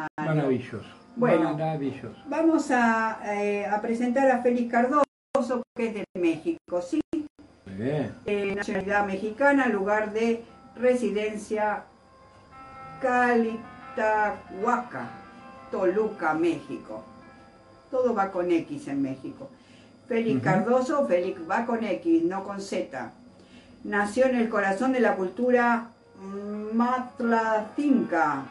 Maravilloso. Bueno, maravilloso. Vamos a presentar a Félix Cardoso, que es de México, ¿sí? Muy bien. Nacionalidad mexicana, lugar de residencia Calitahuaca, Toluca, México. Todo va con X en México. Félix Cardoso, Félix va con X, no con Z. Nació en el corazón de la cultura matlacinca,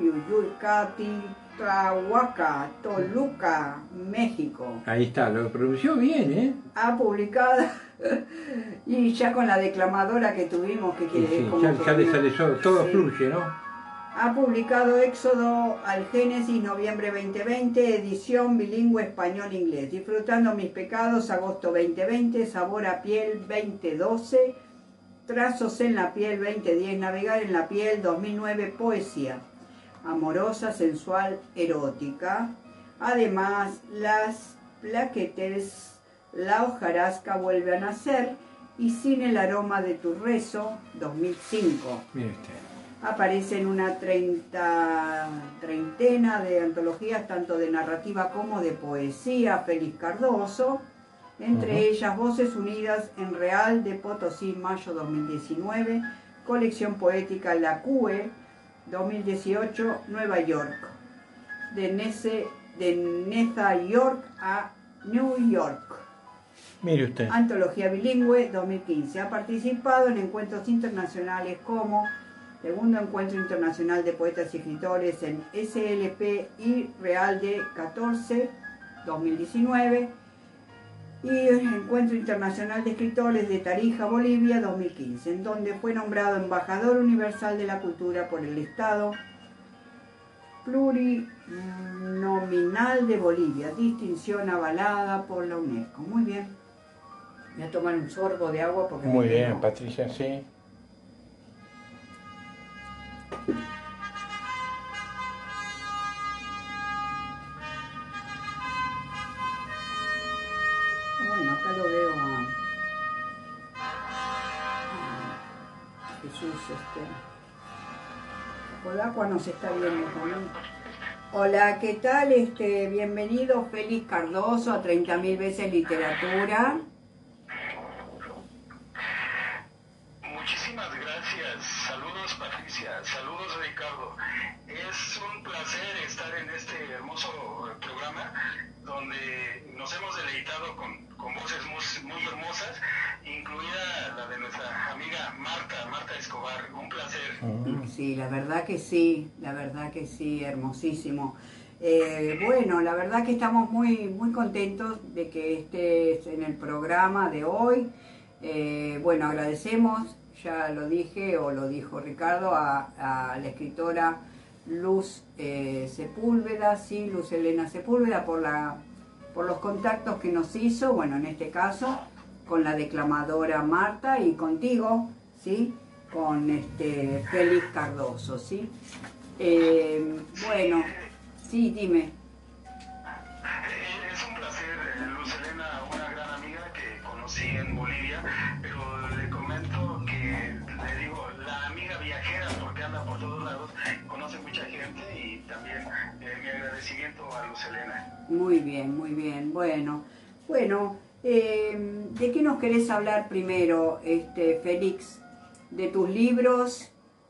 Catitlahuaca, Toluca, México. Ahí está, lo pronunció bien, ¿eh? Ha publicado, y ya con la declamadora que tuvimos, que quiere Sí, ya le sale todo, sí. Fluye, ¿no? Ha publicado Éxodo al Génesis, noviembre 2020, edición bilingüe español-inglés. Disfrutando mis pecados, agosto 2020, Sabor a piel 2012, Trazos en la piel 2010, Navegar en la piel 2009, poesía amorosa, sensual, erótica. Además, las plaquetes, la hojarasca vuelve a nacer y Sin el aroma de tu rezo 2005. Mire usted. Aparece en una treintena de antologías, tanto de narrativa como de poesía, Félix Cardoso, entre ellas Voces Unidas en Real de Potosí, mayo 2019, colección poética La Cue, 2018, Nueva York, de Neza York a New York. Mire usted. Antología bilingüe 2015. Ha participado en encuentros internacionales como Segundo Encuentro Internacional de Poetas y Escritores en SLP y Real de 14, 2019, y Encuentro Internacional de Escritores de Tarija, Bolivia, 2015, en donde fue nombrado Embajador Universal de la Cultura por el Estado Plurinominal de Bolivia, distinción avalada por la UNESCO. Muy bien. Voy a tomar un sorbo de agua porque... Muy bien, Patricia, sí. Bueno, acá lo veo a Jesús, Polacua nos está viendo también. Hola, ¿qué tal? Bienvenido Félix Cardoso a 30.000 veces literatura. Muchísimas gracias. Saludos Patricia, saludos Ricardo. Es un placer estar en este hermoso programa donde nos hemos deleitado con voces muy hermosas, incluida la de nuestra amiga Marta Escobar. Un placer. Sí, la verdad que sí, hermosísimo. Bueno, la verdad que estamos muy contentos de que estés en el programa de hoy. Bueno, agradecemos, ya lo dije o lo dijo Ricardo, a la escritora Luz Sepúlveda, sí, Luz Helena Sepúlveda, por los contactos que nos hizo, bueno, en este caso, con la declamadora Marta y contigo, ¿sí? Con Félix Cardoso, ¿sí? Bueno, sí, dime. Es un placer, Luz Helena, una gran amiga que conocí en Bolivia, pero le comento que, le digo, la amiga viajera, porque anda por todos lados, conoce mucha gente y también mi agradecimiento a Luz Helena. Muy bien, bueno, ¿de qué nos querés hablar primero, Félix? ¿De tus libros?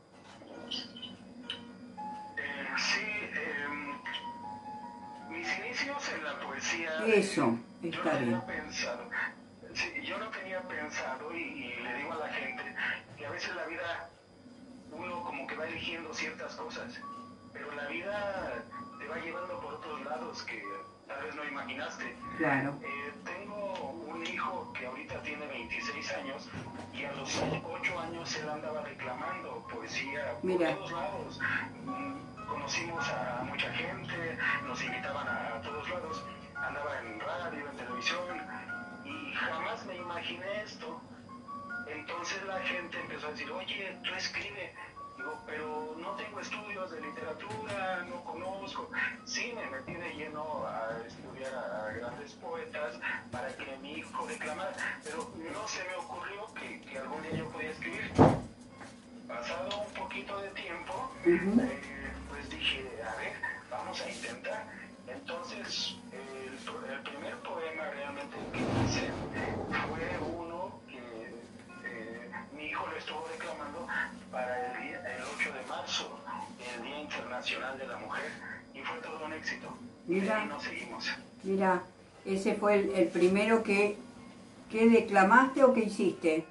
Mis inicios en la poesía... Eso, está bien. Yo no tenía pensado, y le digo a la gente, que a veces la vida, uno como que va eligiendo ciertas cosas, pero la vida te va llevando por otros lados que tal vez no imaginaste. Claro. Tengo un hijo que ahorita tiene 26 años, y a los 8 años él andaba declamando poesía por todos lados. Conocimos a mucha gente, nos invitaban a todos lados, andaba en radio, en televisión, y jamás me imaginé esto. Entonces la gente empezó a decir, oye, tú escribe. Digo, pero no tengo estudios de literatura, no conozco. Sí, me metí de lleno a estudiar a grandes poetas para que mi hijo declamara, pero no se me ocurrió que algún día yo podía escribir. Pasado un poquito de tiempo, pues dije, a ver, de la mujer y fue todo un éxito. Mira, y nos seguimos. Mira, ese fue el primero que declamaste o que hiciste.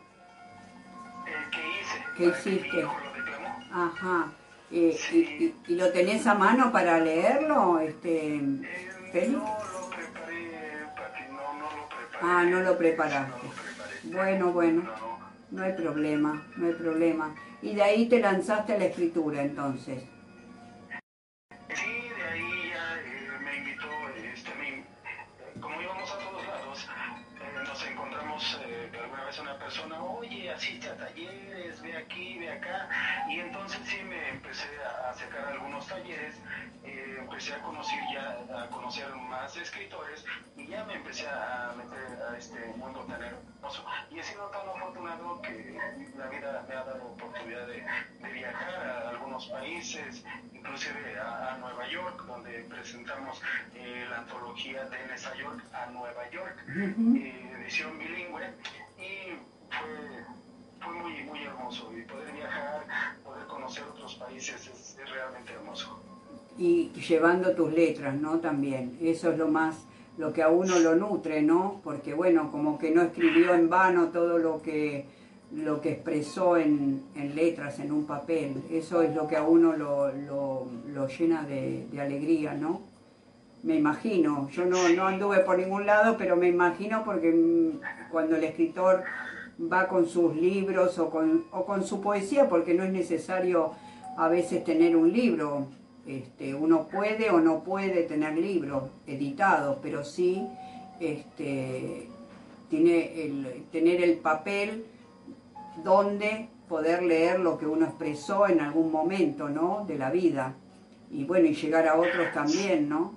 ¿Qué hice? ¿Qué hiciste? Mi hijo lo declamó. Ajá. Sí. ¿Y lo tenés a mano para leerlo, Félix? No lo preparé, Pati, no lo preparé. Ah, no lo preparaste. No lo preparé. Bueno, No. no hay problema, no hay problema. Y de ahí te lanzaste a la escritura, entonces. Sí, de ahí ya me invitó, como íbamos a todos lados, nos encontramos alguna vez una persona, oye, asiste a talleres, ve aquí, ve acá, y entonces sí me empecé a acercar a algunos talleres, empecé a conocer más escritores, y ya me empecé a meter a este mundo tan hermoso, y he sido tan afortunado que la vida me ha dado oportunidad de viajar a algunos países, inclusive a Nueva York, donde presentamos la antología de Nueva York a Nueva York, edición bilingüe, y fue muy hermoso, y poder viajar, poder conocer otros países es realmente hermoso. Y llevando tus letras, ¿no? También, eso es lo que a uno lo nutre, ¿no? Porque bueno, como que no escribió en vano todo lo que expresó en letras, en un papel, eso es lo que a uno lo llena de alegría, ¿no? Me imagino, yo no anduve por ningún lado, pero me imagino porque cuando el escritor va con sus libros o con su poesía, porque no es necesario a veces tener un libro, uno puede o no puede tener libros editados, pero sí tener el papel donde poder leer lo que uno expresó en algún momento, ¿no?, de la vida, y bueno, y llegar a otros también, ¿no?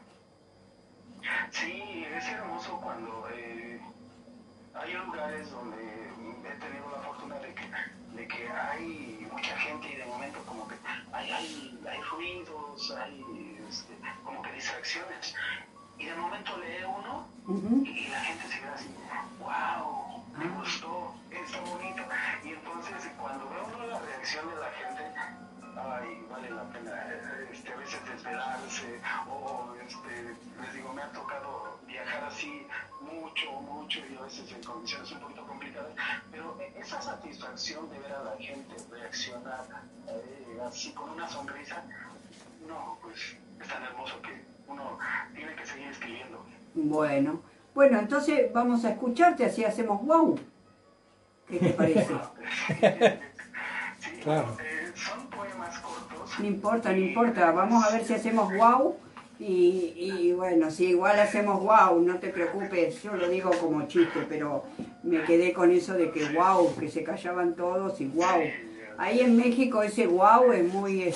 Sí, es hermoso cuando hay lugares donde he tenido la fortuna de que hay mucha gente y de momento como que hay ruidos, hay como que distracciones, y de momento lee uno y la gente se queda así, wow, me gustó, está bonito, y entonces cuando ve uno la reacción de la gente, ay, vale la pena a veces desvelarse, o les digo, me ha tocado viajar así mucho, y a veces en condiciones un poquito complicadas, pero esa satisfacción de ver a la gente reaccionar así con una sonrisa, no, pues es tan hermoso que uno tiene que seguir escribiendo. Bueno, entonces vamos a escucharte, así hacemos wow. ¿Qué te parece? Sí, claro. Son poemas cortos. No importa, vamos a ver si hacemos wow. Y bueno, si igual hacemos wow, no te preocupes, yo lo digo como chiste, pero me quedé con eso de que wow, que se callaban todos y wow. Ahí en México ese wow es muy,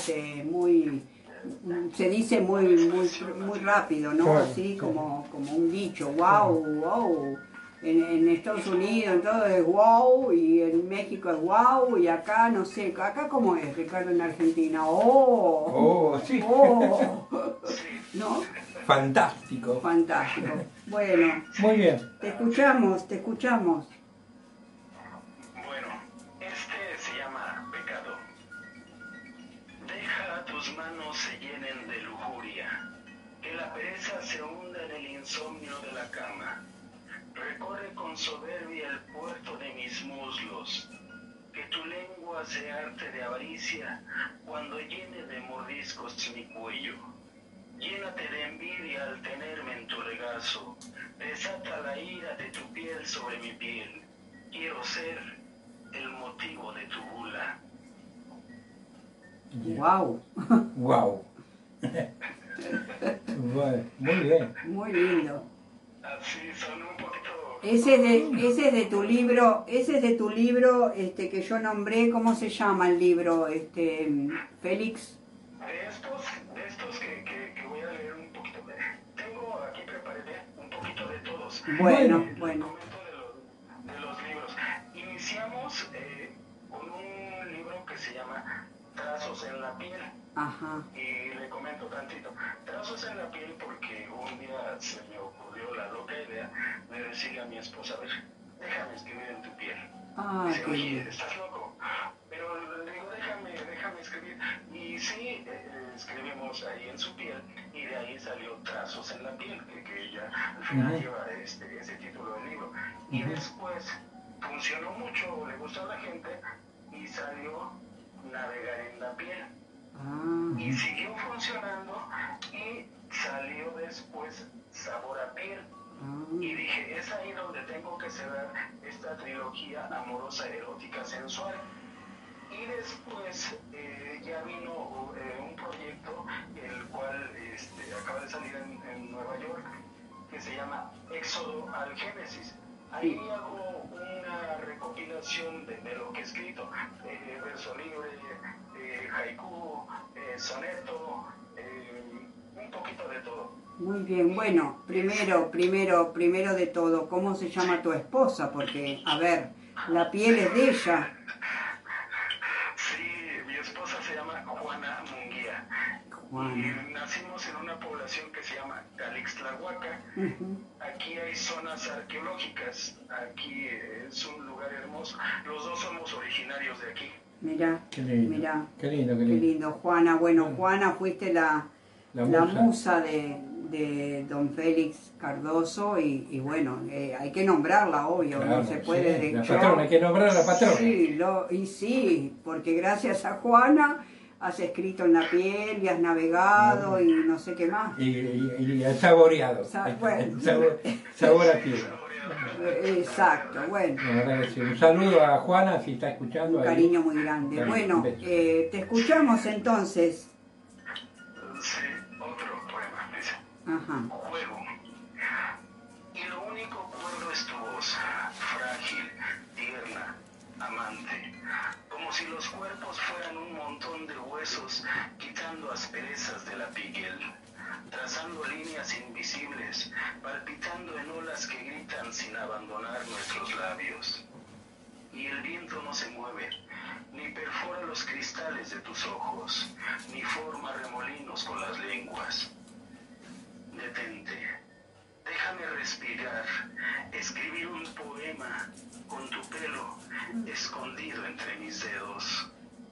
se dice muy rápido, ¿no? Claro, Así sí. como un dicho, wow. En Estados Unidos, en todo es wow, y en México es wow, y acá no sé, acá cómo es, Ricardo, en Argentina, Sí. ¿no? Fantástico. Fantástico. Bueno, Muy bien. te escuchamos. Bueno, se llama Pecado. Deja tus manos se llenen de lujuria, que la pereza se hunda en el insomnio de la cama. Recorre con soberbia el puerto de mis muslos, que tu lengua se arte de avaricia cuando llene de mordiscos mi cuello. Llénate de envidia al tenerme en tu regazo, desata la ira de tu piel sobre mi piel. Quiero ser el motivo de tu gula. Wow. Wow. Bueno, muy bien. Muy lindo. Así son un poquito... Ese es de tu libro, que yo nombré, ¿cómo se llama el libro, Félix? De estos que voy a leer un poquito, tengo aquí preparé un poquito de todos. Bueno. Comento de los libros. Iniciamos con un libro que se llama Trazos en la piel. Ajá. Y le comento tantito. Trazos en la piel porque un día se me ocurrió la loca idea de decirle a mi esposa, a ver, déjame escribir en tu piel. Ah, Dice, qué oye, bien. estás loco. Pero le digo, déjame escribir. Y sí, escribimos ahí en su piel, y de ahí salió Trazos en la piel, que ya al final lleva ese título del libro. Y después funcionó mucho, le gustó a la gente, y salió Navegar en la piel. Y siguió funcionando, y salió después Sabor a piel. Y dije, es ahí donde tengo que cerrar esta trilogía amorosa, erótica, sensual. Y después ya vino un proyecto, el cual acaba de salir en Nueva York, que se llama Éxodo al Génesis. Ahí hago una recopilación de lo que he escrito, verso libre, haiku, soneto, un poquito de todo. Muy bien, bueno, primero de todo, ¿cómo se llama tu esposa? Porque, a ver, la piel es de ella. Sí, mi esposa se llama Juana Munguía. Y nacimos en una población que se llama Calixtlahuaca. Aquí hay zonas arqueológicas, aquí es un lugar hermoso. Los dos somos originarios de aquí. Mirá, qué lindo, mirá, qué lindo, qué lindo. Juana, bueno, Juana, fuiste la musa de don Félix Cardoso y bueno, hay que nombrarla, obvio, claro, no se puede... Sí, la patrona, hay que nombrar a la patrona. Sí, sí, porque gracias a Juana has escrito en la piel y has navegado y no sé qué más. Y has saboreado. Bueno. Sabor a piel. Exacto, bueno. Sí. Un saludo a Juana si está escuchando. Un cariño muy grande. Claro, bueno, te escuchamos entonces. Sí, otro poema, dice. Ajá. Juego. Y lo único cuerdo es tu voz, frágil, tierna, amante. Como si los cuerpos fueran un montón de huesos, quitando asperezas de la piel, trazando líneas invisibles, palpitando en olas que gritan sin abandonar nuestros labios. Y el viento no se mueve, ni perfora los cristales de tus ojos, ni forma remolinos con las lenguas. Detente, déjame respirar, escribir un poema con tu pelo escondido entre mis dedos.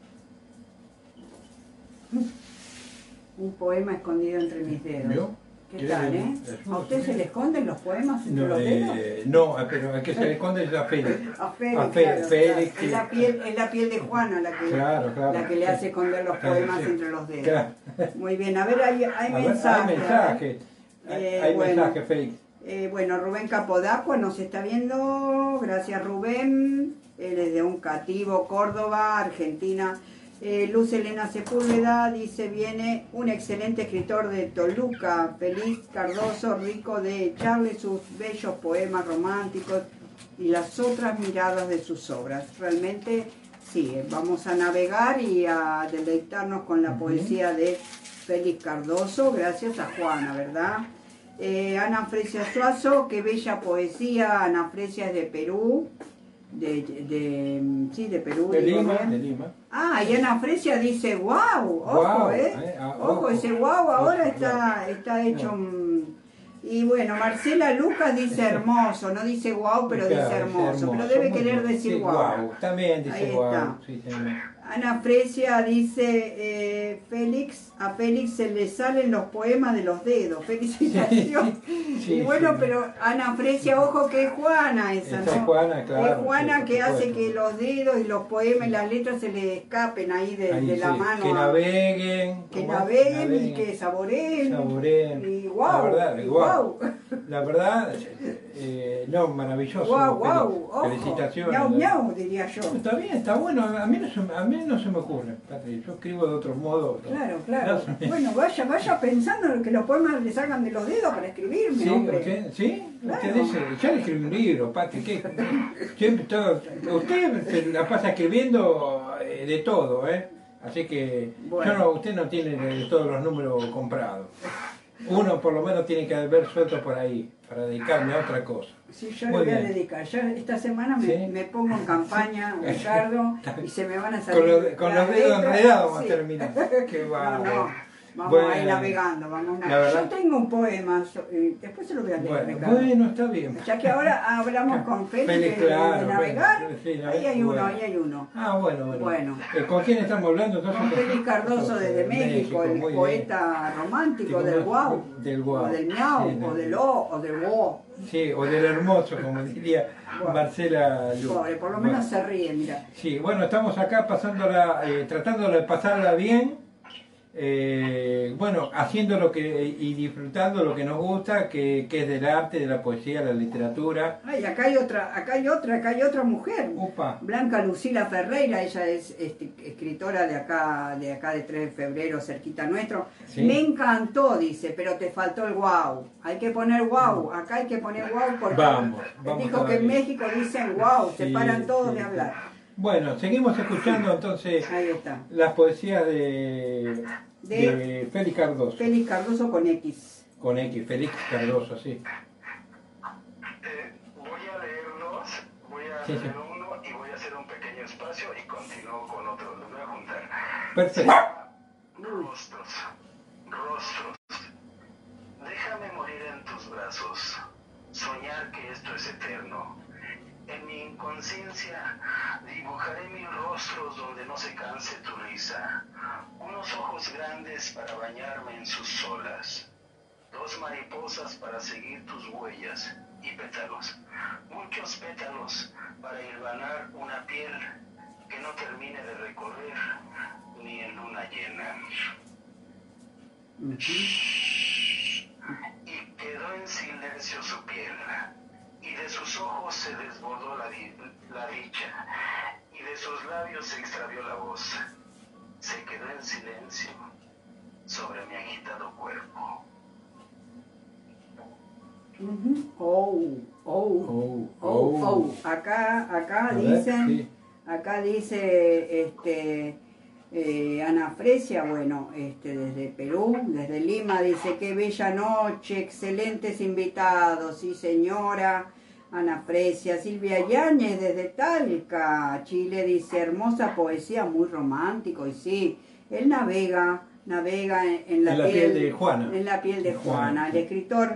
Un poema escondido entre mis dedos. ¿Vio? ¿Qué tal, ¿A usted se le esconden los poemas entre los dedos? No, pero a que se le esconde es a Félix. A Félix, Félix, claro. Félix, Es la piel de Juana la que, claro. la que le hace esconder los poemas entre los dedos. Claro. Muy bien, a ver, hay mensajes. Hay mensaje, Félix. Bueno, Rubén Capodacua nos está viendo, gracias Rubén, él es de Uncativo, Córdoba, Argentina. Luz Elena Sepúlveda dice, viene un excelente escritor de Toluca, Félix Cardoso, rico de echarle sus bellos poemas románticos y las otras miradas de sus obras. Realmente sí, vamos a navegar y a deleitarnos con la poesía de Félix Cardoso, gracias a Juana, ¿verdad? Ana Fresia Suazo, qué bella poesía. Ana Fresia es de Perú, de Perú. De Lima. Ah, y Ana Fresia dice, wow, ojo, ojo, ese wow ahora está hecho... Y bueno, Marcela Lucas dice hermoso, no dice wow, pero dice hermoso, pero debe querer decir wow. También dice ahí wow. está. Sí, Ana Fresia dice, a Félix se le salen los poemas de los dedos, felicitaciones. Y bueno, pero Ana Fresia, ojo que es Juana esa, ¿no? Es Juana, claro. Es Juana que hace que los dedos y los poemas y las letras se le escapen ahí de la mano. Que naveguen. Y que saboreen. Y wow. La verdad, no, maravilloso. Wow. Felicitaciones. Miau, miau, diría yo. Está bien, está bueno. A mí no se me ocurre. Yo escribo de otro modo. Claro. Bueno, vaya pensando que los poemas le salgan de los dedos para escribirme, sí, hombre. Usted dice, ya le escribí un libro, Pati. Usted se la pasa escribiendo de todo, Así que usted no tiene de todos los números comprados. Uno por lo menos tiene que haber suelto por ahí, para dedicarme a otra cosa. Sí, yo le voy a dedicar. Ya esta semana me pongo en campaña, Ricardo, y se me van a salir con los dedos enredados vamos a terminar. Qué no. Vamos bueno, a ir navegando, Yo tengo un poema, después se lo voy a leer, Ricardo. Bueno, está bien. Ya que ahora hablamos con Félix claro, de navegar, sí, ahí hay uno. Ah, bueno. ¿Con quién estamos hablando entonces? Con Félix Cardoso desde México, el poeta romántico del guau, o del miau, sí, o del o, o del wo. Sí, o del hermoso, como diría Marcela Lu. Pobre, por lo menos se ríe, mira. Sí, bueno, estamos acá pasándola, tratando de pasarla bien. Bueno, haciendo y disfrutando lo que nos gusta, que es del arte, de la poesía, la literatura. Ay, acá hay otra mujer. Upa. Blanca Lucila Ferreira, ella es escritora de acá de 3 de febrero, cerquita nuestro. ¿Sí? Me encantó, dice, pero te faltó el guau. Hay que poner guau, acá hay que poner guau porque vamos dijo que en México dicen guau, se paran todos de hablar. Bueno, seguimos escuchando entonces las poesías de Félix Cardoso. Félix Cardoso con X. Con X, Félix Cardoso, sí. Voy a leerlos, voy a leer uno y voy a hacer un pequeño espacio y continúo con otro. Los voy a juntar. Perfecto. Rostros. Déjame morir en tus brazos. Soñar que esto es eterno. En mi inconsciencia dibujaré mil rostros donde no se canse tu risa, unos ojos grandes para bañarme en sus olas, 2 mariposas para seguir tus huellas y pétalos, muchos pétalos para hilvanar una piel que no termine de recorrer ni en luna llena. Y quedó en silencio su piel. Y de sus ojos se desbordó la dicha, y de sus labios se extravió la voz. Se quedó en silencio sobre mi agitado cuerpo. Acá dice Ana Fresia, bueno, desde Perú, desde Lima, dice: qué bella noche, excelentes invitados, sí señora. Ana Fresia. Silvia Yáñez desde Talca, Chile, dice: hermosa poesía, muy romántico. Y sí, él navega en la piel de Juana. En la piel de Juana. El escritor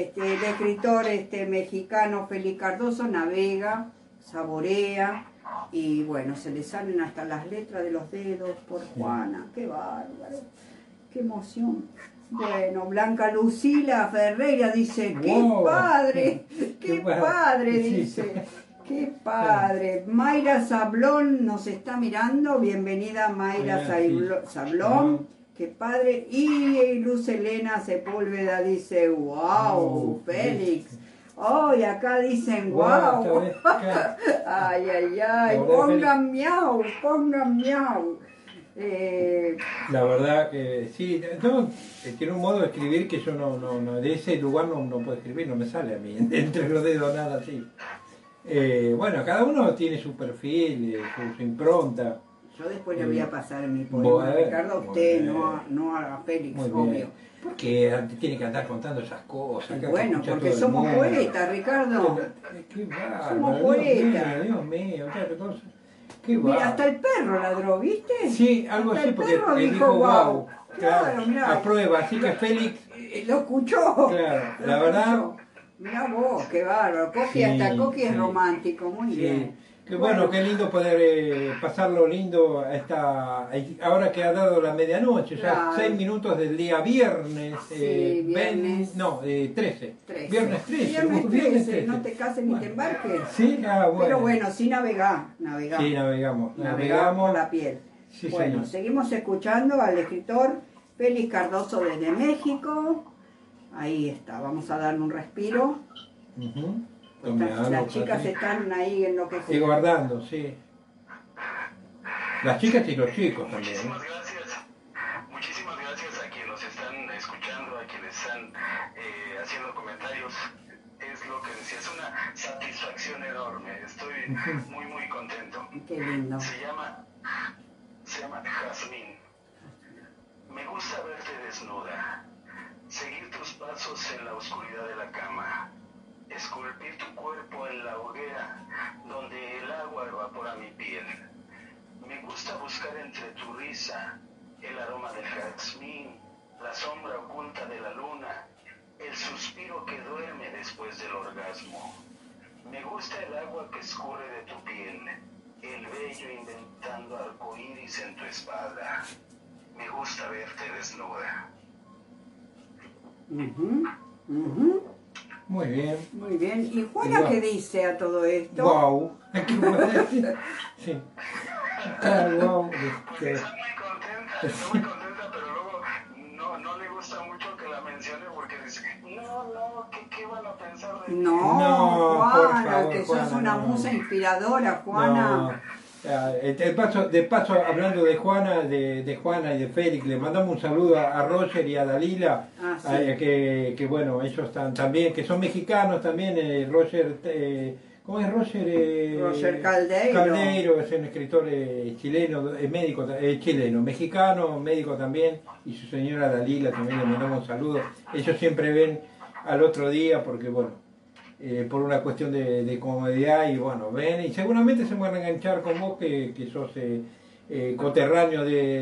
mexicano Félix Cardoso navega, saborea, y bueno, se le salen hasta las letras de los dedos por Juana. Qué bárbaro, qué emoción. Bueno, Blanca Lucila Ferreira dice: ¡qué padre! ¡Qué padre! Dice. ¡Qué padre! Mayra Sablón nos está mirando. Bienvenida, Mayra Sablón. ¡Qué padre! Y Luz Elena Sepúlveda dice: ¡wow! Félix. ¡Oh! Y acá dicen: ¡wow! ¡Ay! ¡Pongan miau! La verdad que sí, tiene un modo de escribir que yo no de ese lugar no puedo escribir, no me sale a mí, entre los dedos nada así. Bueno, cada uno tiene su perfil, su impronta. Yo después le voy a pasar mi poema, Ricardo, a usted, no a Félix, obvio. Porque tiene que andar contando esas cosas. Bueno, porque somos poetas, Ricardo. Somos poetas. Dios mío, qué cosa. Mira, hasta el perro ladró, ¿viste? Sí, algo hasta así, porque el perro dijo wow. Claro, mirá. A prueba, así que Félix... Lo escuchó. Claro, la verdad... Mirá vos, qué bárbaro. Coqui, hasta Coqui es romántico, muy bien. Qué bueno, qué lindo poder pasarlo lindo ahora que ha dado la medianoche, ya 6 minutos del día viernes, viernes 13. Viernes 13, no te cases ni te embarques. Sí, bueno. Pero bueno, sí navegamos. Sí, navegamos por la piel. Sí, bueno, señor. Seguimos escuchando al escritor Félix Cardoso desde México. Ahí está, vamos a darle un respiro. Las chicas están ahí en lo que se... Y guardando, sí. Las chicas y los chicos también. Muchísimas gracias a quienes nos están escuchando, a quienes están haciendo comentarios. Es lo que decía, es una satisfacción enorme. Estoy muy contento. Qué lindo. Se llama Jazmín. Me gusta verte desnuda, seguir tus pasos en la oscuridad de la cama, esculpir tu cuerpo en la hoguera donde el agua evapora mi piel. Me gusta buscar entre tu risa el aroma del jazmín la sombra oculta de la luna, el suspiro que duerme después del orgasmo. Me gusta el agua que escurre de tu piel, el vello inventando arcoíris en tu espalda. Me gusta verte desnuda. Muy bien. Muy bien. ¿Y Juana qué dice a todo esto? Wow. Sí. Wow. Pues está muy contenta, pero luego no le gusta mucho que la mencione porque dice, no, ¿qué van a pensar de mí? No, Juana, favor, que Juana, sos una musa inspiradora, Juana. No. De paso, hablando de Juana, de Juana y de Félix, le mandamos un saludo a Roger y a Dalila, Sí. que bueno, ellos están también, que son mexicanos también, Roger, ¿cómo es Roger? Roger Caldeiro. Caldeiro es un escritor chileno, médico, chileno, mexicano, médico también, y su señora Dalila también le mandamos un saludo. Ellos siempre ven al otro día porque, bueno, por una cuestión de comodidad y bueno, ven y seguramente se van a enganchar con vos que sos coterráneo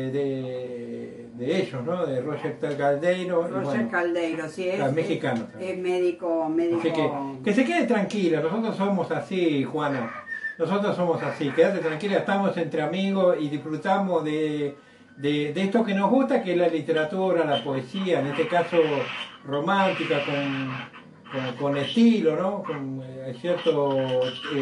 de ellos, ¿no? De Roger Caldeiro. Roger bueno, Caldeiro, sí, es mexicano. Es médico. Así que se quede tranquila, nosotros somos así, Juana. Nosotros somos así, quédate tranquila, estamos entre amigos y disfrutamos de esto que nos gusta, que es la literatura, la poesía, en este caso romántica, con estilo, ¿no? Con cierto,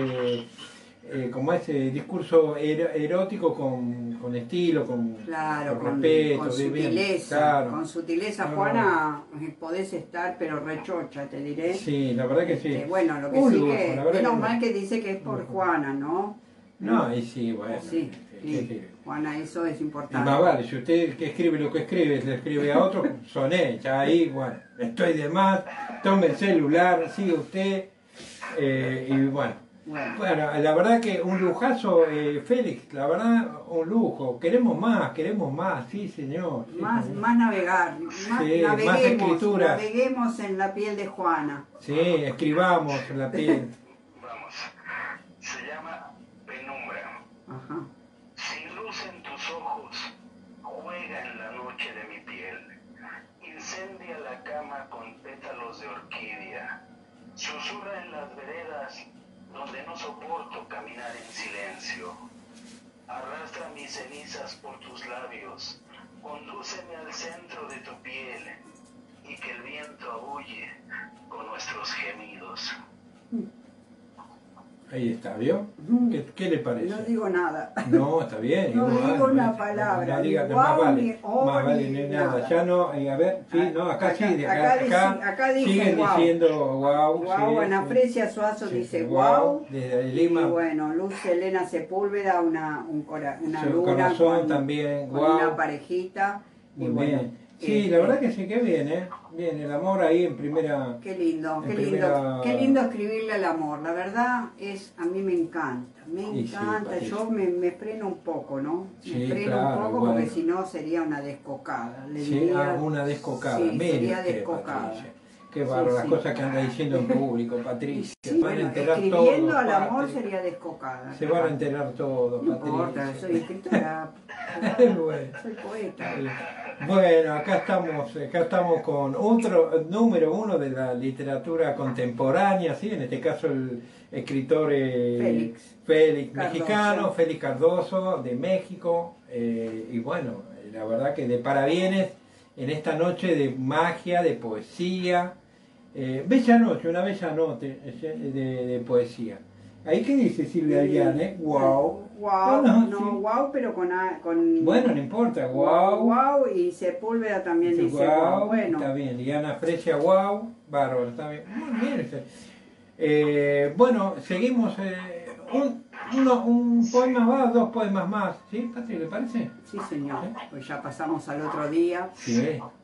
como ese discurso erótico con estilo, claro, con respeto. con sutileza, claro. con sutileza, Juana, podés estar, pero rechocha, te diré. Sí, la verdad que sí. Bueno, lo que sí lujo, que, menos mal que dice que es por Juana, ¿no? No, y sí, bueno. Sí. Juana, eso es importante. Y más vale, si usted que escribe lo que escribe, le escribe a otro, soné, ya ahí, bueno, estoy de más, tome el celular, sigue usted, y bueno. Bueno, la verdad que un lujazo, Félix, la verdad, un lujo, queremos más, sí señor. Sí, más navegar, más escritura. Naveguemos en la piel de Juana. Sí, escribamos en la piel. Vamos, se llama penumbra. Ajá. Sin luz en tus ojos, juega en la noche de mi piel. Incendia la cama con pétalos de orquídea. Susurra en las veredas donde no soporto caminar en silencio. Arrastra mis cenizas por tus labios. Condúceme al centro de tu piel y que el viento aúlle con nuestros gemidos. Ahí está, ¿vio? ¿Qué le parece? No digo nada. No, está bien. No digo una palabra. No diga más vale ni nada. Ya no, a ver, sí, no, acá sí, acá siguen diciendo wow. Wow, sí, Ana Fresia Suazo dice wow. Desde Lima. Y bueno, Luz Elena Sepúlveda, una luna corazón también, con wow. una parejita. Muy y bueno, bien. Sí, la verdad que sí, que bien, ¿eh? Bien, el amor ahí en primera... Qué lindo escribirle al amor. La verdad a mí me encanta, sí, yo me freno un poco, ¿no? Me freno un poco porque si no sería una descocada. Una descocada, sí, sería descocada. Qué bárbaro, las cosas que anda diciendo en público, Patricia. Sí, bueno, escribiendo al amor sería descocada. Se van a enterar todo, no Patricia. No importa, soy escritora, soy poeta. Bueno, acá estamos con otro número uno de la literatura contemporánea, ¿sí? En este caso el escritor Félix mexicano, Félix Cardoso, de México, y bueno, la verdad que de parabienes en esta noche de magia, de poesía, bella noche, una bella noche de poesía. ¿Ahí qué dice Silvia Ariane? Wow. Wow, pero con... Bueno, no importa, wow. Y Sepúlveda también dice wow. Bueno. Está bien, y Ana Fresia, wow. Bárbaro, está bien. Muy bien. Bueno, seguimos. Un poema más, dos poemas más. ¿Sí, Patri, le parece? Sí, señor. ¿Sí? Pues ya pasamos al otro día. Sí.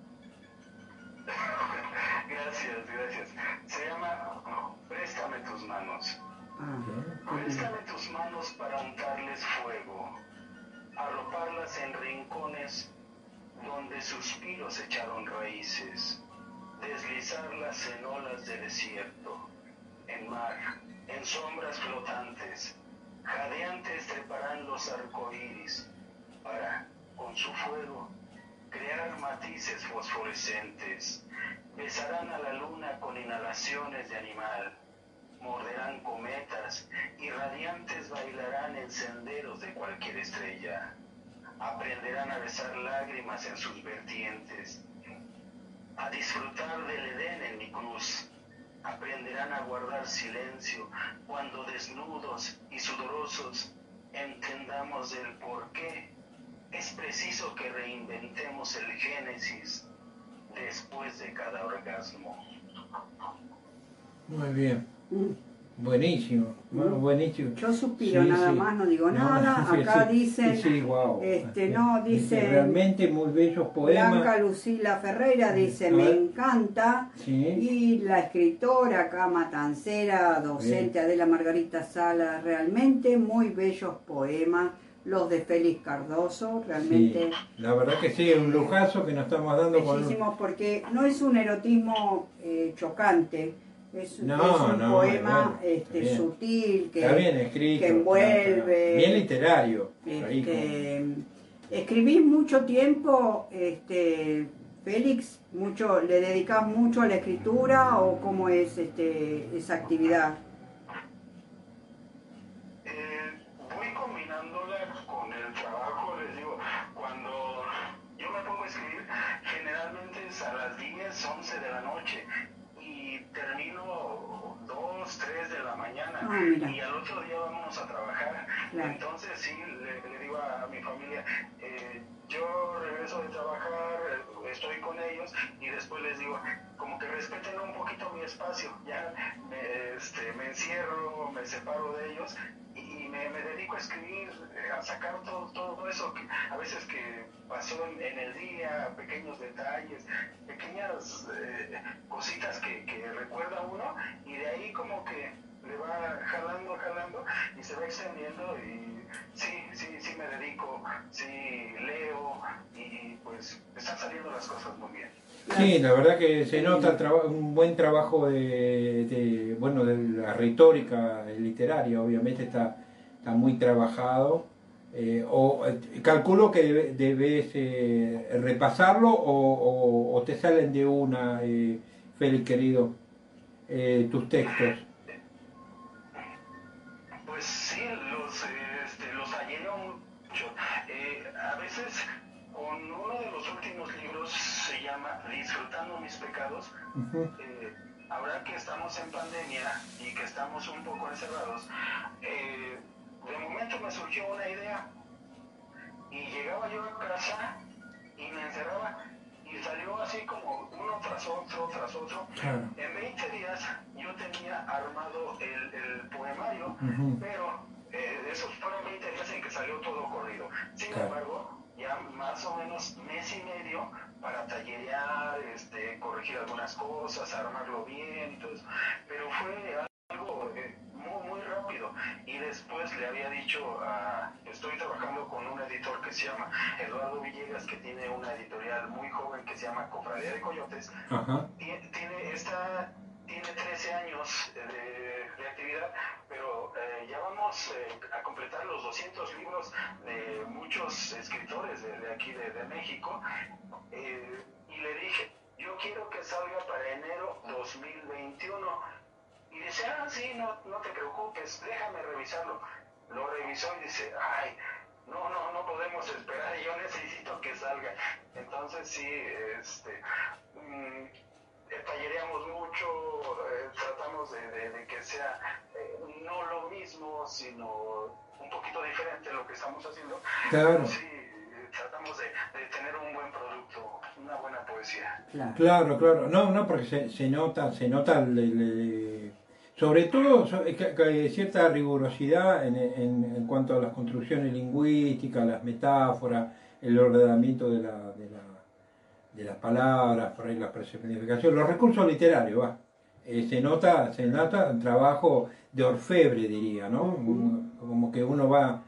Gracias. Se llama Préstame tus manos. Préstame tus manos para untarles fuego, arroparlas en rincones donde suspiros echaron raíces, deslizarlas en olas de desierto, en mar, en sombras flotantes, jadeantes treparán los arcoíris para, con su fuego, crear matices fosforescentes, besarán a la luna con inhalaciones de animal, morderán cometas y radiantes bailarán en senderos de cualquier estrella, aprenderán a besar lágrimas en sus vertientes, a disfrutar del Edén en mi cruz, aprenderán a guardar silencio cuando desnudos y sudorosos entendamos el porqué. Es preciso que reinventemos el Génesis después de cada orgasmo. Muy bien. Buenísimo, bueno, buenísimo. Yo suspiro nada más, no digo nada. Acá dicen, wow. no, dice realmente muy bellos poemas. Blanca Lucila Ferreira dice, me encanta. Sí. Y la escritora acá matancera, docente Adela Margarita Sala, realmente muy bellos poemas. Los de Félix Cardoso, realmente. Sí, la verdad que sí, es un lujazo que nos estamos dando. Bellísimo, porque no es un erotismo chocante. Es un poema sutil, que, está bien escrito, que envuelve. Bien literario. Escribís mucho tiempo, Félix, ¿le dedicás mucho a la escritura o cómo es esa actividad? Voy combinándola con el trabajo, les digo, cuando yo me pongo a escribir, generalmente es a las 10, 11 de la noche. Termino 2, 3 de la mañana y al otro día vámonos a trabajar. Claro. Entonces sí, le digo a mi familia, yo regreso de trabajar, estoy con ellos y después les digo, como que respeten un poquito mi espacio, ya me encierro, me separo de ellos y me dedico a escribir, a sacar todo eso que a veces que pasó en el día, pequeños detalles, pequeñas cositas que recuerda uno y de ahí como que le va jalando y se va extendiendo y sí me dedico, sí leo y pues están saliendo las cosas muy bien. Sí, la verdad que se nota un buen trabajo de la retórica literaria, obviamente está muy trabajado. Calculo que debes repasarlo o te salen de una, Félix querido, tus textos. Pues sí, los talleo mucho. A veces con uno de los últimos libros se llama Disfrutando mis pecados. Ahora que estamos en pandemia y que estamos un poco encerrados, de momento me surgió una idea y llegaba yo a casa y me encerraba y salió así como uno tras otro. Claro. En 20 días yo tenía armado el poemario, pero esos fueron 20 días en que salió todo corrido. Sin embargo, ya más o menos mes y medio para tallerear, corregir algunas cosas, armarlo bien y todo eso. Pero fue algo muy rápido. Y después le había dicho, estoy trabajando con un editor que se llama Eduardo Villegas, que tiene una editorial muy joven que se llama Cofradía de Coyotes. Tiene 13 años de actividad, pero ya vamos a completar los 200 libros de muchos escritores de aquí de México. Y le dije, yo quiero que salga para enero 2021. Y dice, sí, no te preocupes, déjame revisarlo. Lo revisó y dice, no podemos esperar, yo necesito que salga. Entonces sí, tallereamos mucho, tratamos de que sea no lo mismo, sino un poquito diferente lo que estamos haciendo. Claro. Pero sí, tratamos de tener un buen producto, una buena poesía. Claro. No, porque se nota sobre todo cierta rigurosidad en cuanto a las construcciones lingüísticas, las metáforas, el ordenamiento de las palabras, por ahí la personificación, los recursos literarios, se nota un trabajo de orfebre, diría, ¿no? Como que uno va,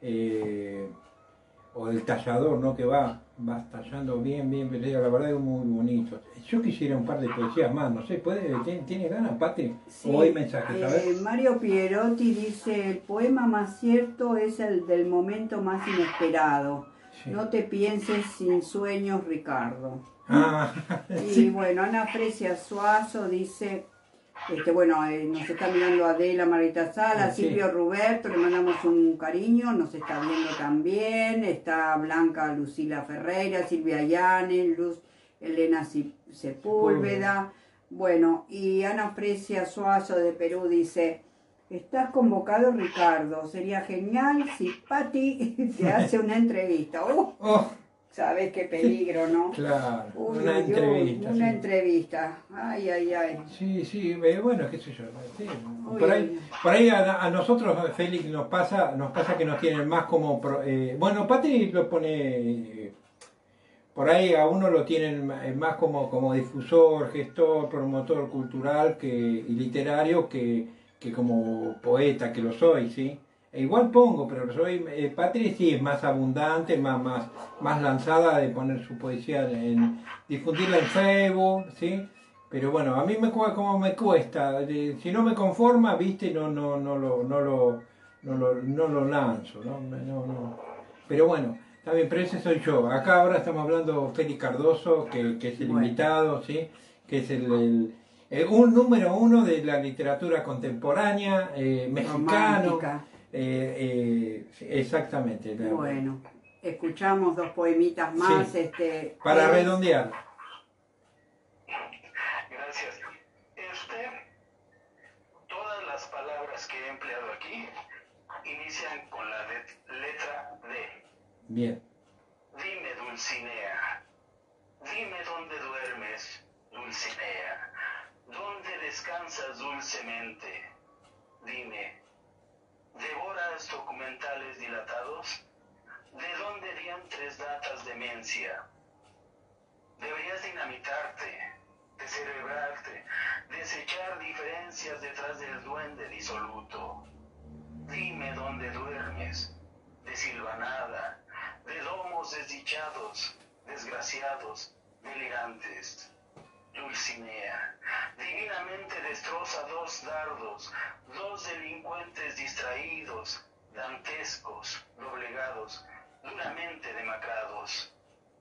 o del tallador, ¿no? Que va tallando bien, la verdad es muy bonito. Yo quisiera un par de poesías más, no sé, ¿tiene ganas, Pati? Sí, ¿O hay mensajes? ¿Sabes? Mario Pierotti dice, el poema más cierto es el del momento más inesperado. Sí. No te pienses sin sueños, Ricardo. Ah, Y sí. bueno, Ana Fresia Suazo dice, bueno, nos está mirando Adela Marita Sala, Sí. Silvio Roberto, le mandamos un cariño, nos está viendo también, está Blanca Lucila Ferreira, Silvia Llanes, Luz Elena Sepúlveda, bueno, y Ana Fresia Suazo de Perú dice, estás convocado, Ricardo, sería genial si Patti te hace una entrevista. Oh, ¿Sabes qué peligro, no? claro, Uy, una uy, entrevista. una Sí. entrevista. Ay, ay, ay. Sí, bueno, qué sé yo. Sí. Uy, Por ahí a nosotros, Félix, nos pasa que nos tienen más como... bueno, Patri lo pone... por ahí a uno lo tienen más como difusor, gestor, promotor cultural y literario que como poeta, que lo soy, ¿sí? E igual pongo, pero soy... Patri sí es más abundante, más lanzada de poner su poesía difundirla en Facebook, ¿sí? Pero bueno, a mí como me cuesta, si no me conforma, viste, no lo lanzo, no. Pero bueno, está bien, pero ese soy yo. Acá ahora estamos hablando Félix Cardoso, que es el bueno, invitado, ¿sí? Que es un número uno de la literatura contemporánea, mexicano. romántica. Exactamente. Bueno, escuchamos dos poemitas más. Sí, para redondear. Gracias. Todas las palabras que he empleado aquí inician con la letra D. Bien. Dime, Dulcinea, dime dónde duermes, Dulcinea, dónde descansas dulcemente. Dime, ¿devoras documentales dilatados? ¿De dónde diantres datas demencia? Deberías dinamitarte, descerebrarte, desechar diferencias detrás del duende disoluto. Dime dónde duermes, desilvanada, de domos desdichados, desgraciados, delirantes. Dulcinea, divinamente destroza dos dardos, dos delincuentes distraídos, dantescos, doblegados, duramente demacrados.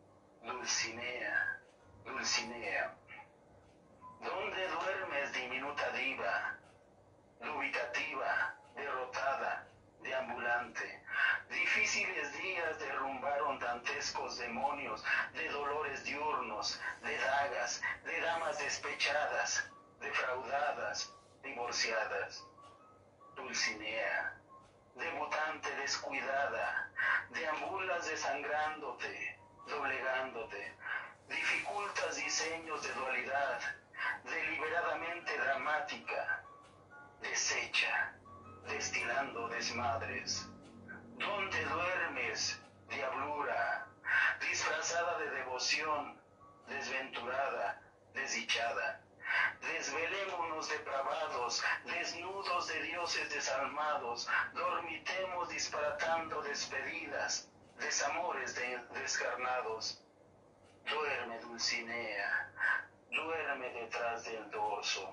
Dulcinea, Dulcinea, ¿dónde duermes, diminuta diva, dubitativa, derrotada, deambulante? Difíciles días derrumbaron dantescos demonios de dolores diurnos, de dagas, de damas despechadas, defraudadas, divorciadas. Dulcinea, debutante descuidada, deambulas desangrándote, doblegándote, dificultas diseños de dualidad, deliberadamente dramática, deshecha, destilando desmadres. ¿Dónde duermes, diablura, disfrazada de devoción, desventurada, desdichada? Desvelémonos depravados, desnudos de dioses desalmados, dormitemos disparatando despedidas, desamores descarnados. Duerme, Dulcinea, duerme detrás del dorso.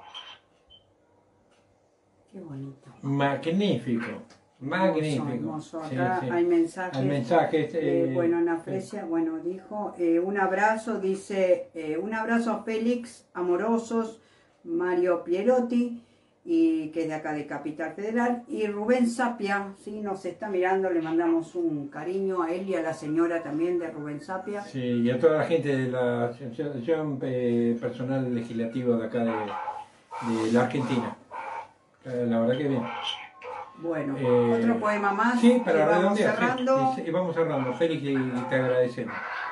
Qué bonito. Magnífico. Magnífico. Hermoso. Sí, Acá sí. hay mensajes. Hay mensajes. Bueno, Ana Fresia, bueno, dijo, un abrazo, dice, un abrazo a Félix, amorosos, Mario Pierotti, y que es de acá de Capital Federal, y Rubén Sapia, sí, nos está mirando, le mandamos un cariño a él y a la señora también de Rubén Sapia. Sí, y a toda la gente de la Asociación Personal Legislativo de acá de la Argentina. La verdad que bien. Bueno, otro poema más. Sí, para y vamos redondear. cerrando. Sí, y vamos cerrando. Félix, y te agradecemos.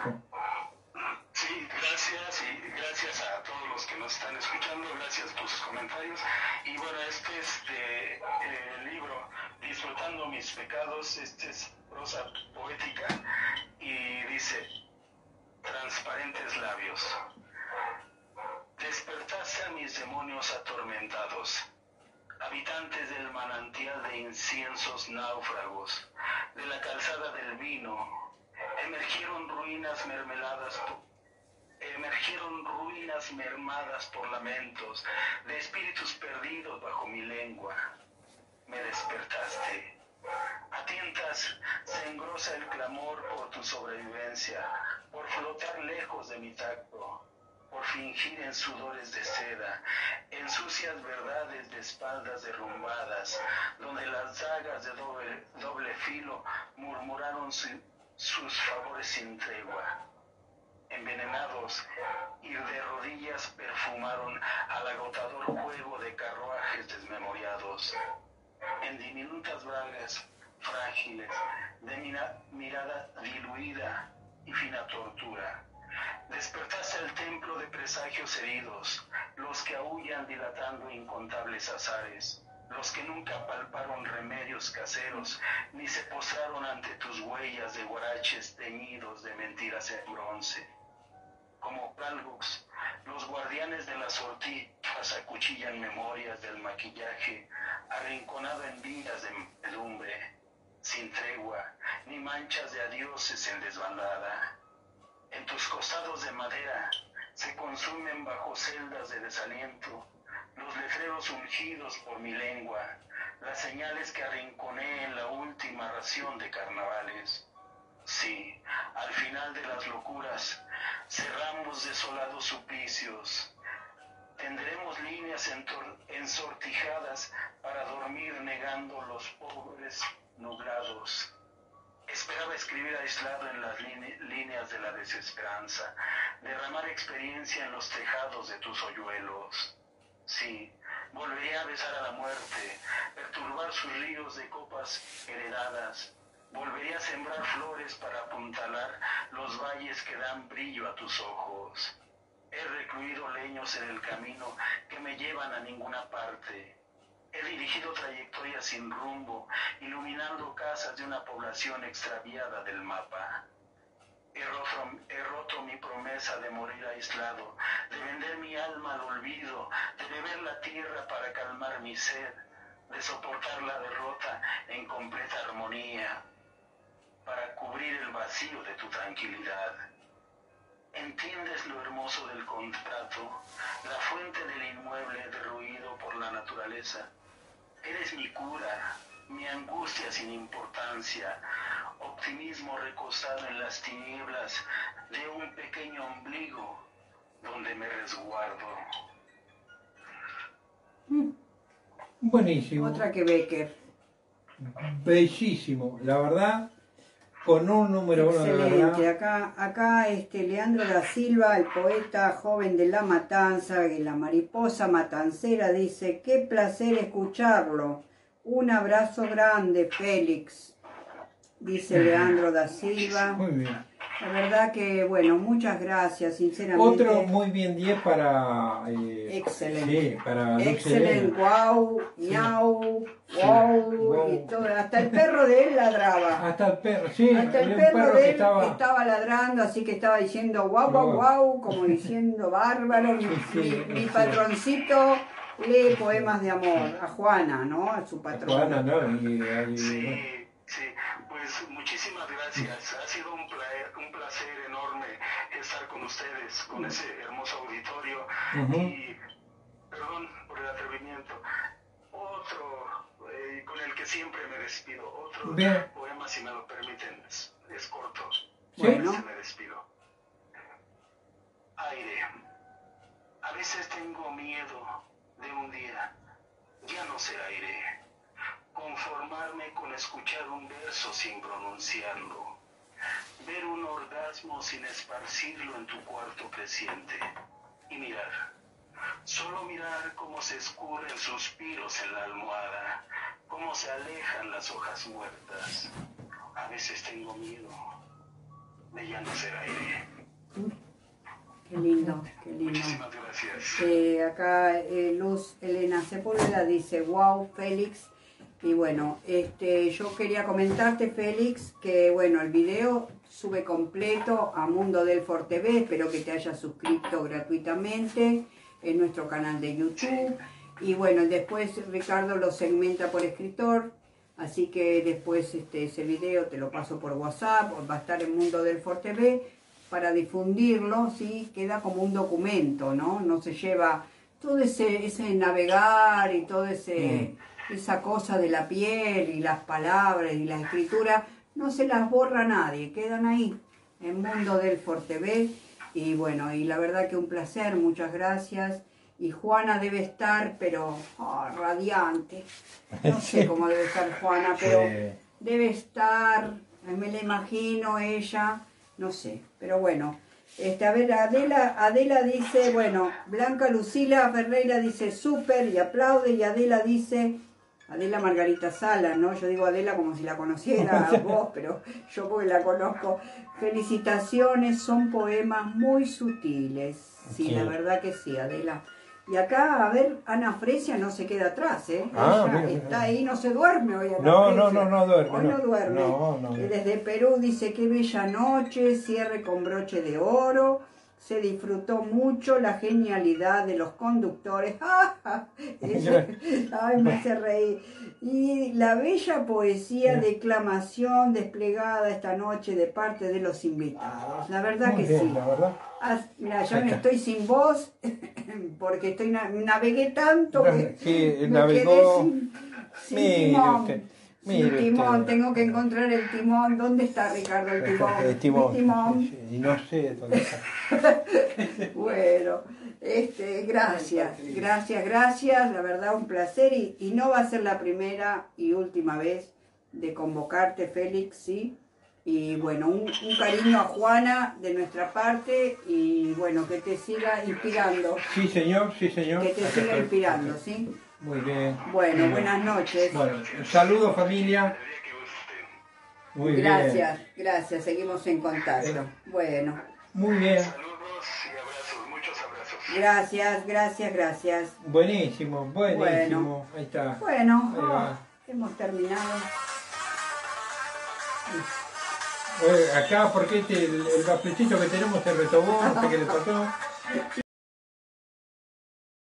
Sí, gracias y gracias a todos los que nos están escuchando, gracias por sus comentarios. Y bueno, este es el libro Disfrutando mis pecados, este es prosa poética y dice, transparentes labios, despertaste a mis demonios atormentados, habitantes del manantial de inciensos náufragos, de la calzada del vino, emergieron ruinas mermadas por lamentos, de espíritus perdidos bajo mi lengua. Me despertaste, A tientas se engrosa el clamor por tu sobrevivencia, por flotar lejos de mi tacto, por fingir en sudores de seda, en sucias verdades de espaldas derrumbadas, donde las dagas de doble filo murmuraron sus favores sin tregua. Envenenados y de rodillas perfumaron al agotador juego de carruajes desmemoriados. En diminutas bragas frágiles, de mirada diluida y fina tortura, despertaste el templo de presagios heridos, los que aúllan dilatando incontables azares, los que nunca palparon remedios caseros, ni se postraron ante tus huellas de guaraches teñidos de mentiras en bronce. Como galgos, los guardianes de las sortijas acuchillan memorias del maquillaje, arrinconado en vidas de pedumbre, sin tregua, ni manchas de adioses en desbandada. En tus costados de madera se consumen bajo celdas de desaliento los letreros ungidos por mi lengua, las señales que arrinconé en la última ración de carnavales. Sí, al final de las locuras, cerramos desolados suplicios. Tendremos líneas ensortijadas para dormir negando los pobres nublados. Esperaba escribir aislado en las líneas de la desesperanza, derramar experiencia en los tejados de tus hoyuelos. Sí, volvería a besar a la muerte, perturbar sus ríos de copas heredadas. Volvería a sembrar flores para apuntalar los valles que dan brillo a tus ojos. He recluido leños en el camino que me llevan a ninguna parte. He dirigido trayectorias sin rumbo, iluminando casas de una población extraviada del mapa. He roto mi promesa de morir aislado, de vender mi alma al olvido, de beber la tierra para calmar mi sed, de soportar la derrota en completa armonía, para cubrir el vacío de tu tranquilidad. ¿Entiendes lo hermoso del contrato, la fuente del inmueble derruido por la naturaleza? Eres mi cura, mi angustia sin importancia, optimismo recostado en las tinieblas de un pequeño ombligo donde me resguardo. Buenísimo. Otra que Becker. Bellísimo, la verdad, con un número uno de verdad. Excelente. Acá Leandro da Silva, el poeta joven de La Matanza, y la mariposa matancera, dice: qué placer escucharlo. Un abrazo grande, Félix. Dice Leandro da Silva. Muy bien. La verdad que, bueno, muchas gracias, sinceramente. Otro muy bien 10 para... excelente. Sí, para excelente, wow, miau, wow, y todo. Hasta el perro de él ladraba. Hasta el perro, sí. Hasta el perro de él estaba ladrando, así que estaba diciendo guau, guau, guau, como diciendo bárbaro. Mi patroncito lee poemas de amor a Juana, ¿no? A su patrón. Juana, ¿no? Sí, pues muchísimas gracias. Ha sido un placer enorme estar con ustedes, con ese hermoso auditorio. Y perdón por el atrevimiento. Otro con el que siempre me despido. Otro poema, si me lo permiten, es corto. Bueno. Me despido. Aire. A veces tengo miedo de un día ya no ser aire. Conformarme con escuchar un verso sin pronunciarlo, ver un orgasmo sin esparcirlo en tu cuarto creciente, y mirar, solo mirar cómo se escurren suspiros en la almohada, cómo se alejan las hojas muertas. A veces tengo miedo de ya no ser aire. Qué lindo, qué lindo. Muchísimas gracias. Acá Luz Elena Sepúlveda dice: wow, Félix. Y bueno, yo quería comentarte, Félix, que bueno, el video sube completo a Mundo Delfort TV. Espero que te hayas suscrito gratuitamente en nuestro canal de YouTube. Y bueno, después Ricardo lo segmenta por escritor, así que después ese video te lo paso por WhatsApp, va a estar en Mundo Delfort TV para difundirlo, ¿sí? Queda como un documento, ¿no? No se lleva todo ese navegar y todo esa cosa de la piel y las palabras y la escritura, no se las borra nadie, quedan ahí, en Mundo Delfort TV. Y bueno, y la verdad que un placer, muchas gracias. Y Juana debe estar, pero radiante. No sé cómo debe estar Juana, pero debe estar, me la imagino ella, no sé. Pero bueno, a ver, Adela dice, bueno, Blanca Lucila Ferreira dice súper y aplaude, y Adela dice, Adela Margarita Sala, ¿no? Yo digo Adela como si la conociera vos, pero yo porque la conozco. Felicitaciones, son poemas muy sutiles. Sí, la verdad que sí, Adela. Y acá, a ver, Ana Fresia no se queda atrás, ¿eh? Ella está ahí, no se duerme hoy, Ana Fresia. No duerme. Hoy no duerme. Desde Perú dice, qué bella noche, cierre con broche de oro. Se disfrutó mucho la genialidad de los conductores. Ay, me hace reír. Y la bella poesía, declamación desplegada esta noche de parte de los invitados. La verdad que sí. La verdad. Mira, ya me estoy sin voz porque navegué tanto que me quedé sin timón. Sin timón, tengo que encontrar el timón. ¿Dónde está, Ricardo, el timón? El timón. Y no sé dónde está. Bueno, gracias, la verdad un placer, y no va a ser la primera y última vez de convocarte, Félix, ¿sí? Y bueno, un cariño a Juana de nuestra parte, y bueno, que te siga inspirando. Sí, señor. Que te siga inspirando, ¿sí? Muy bien. Bueno, buenas noches. Bueno, saludos, familia. Muy bien. Gracias, seguimos en contacto. Bueno. Muy bien. Saludos y abrazos, muchos abrazos. Gracias. Buenísimo. Bueno. Ahí está. Bueno, hemos terminado. Acá, porque el baflecito que tenemos se retobó, no sé qué le pasó.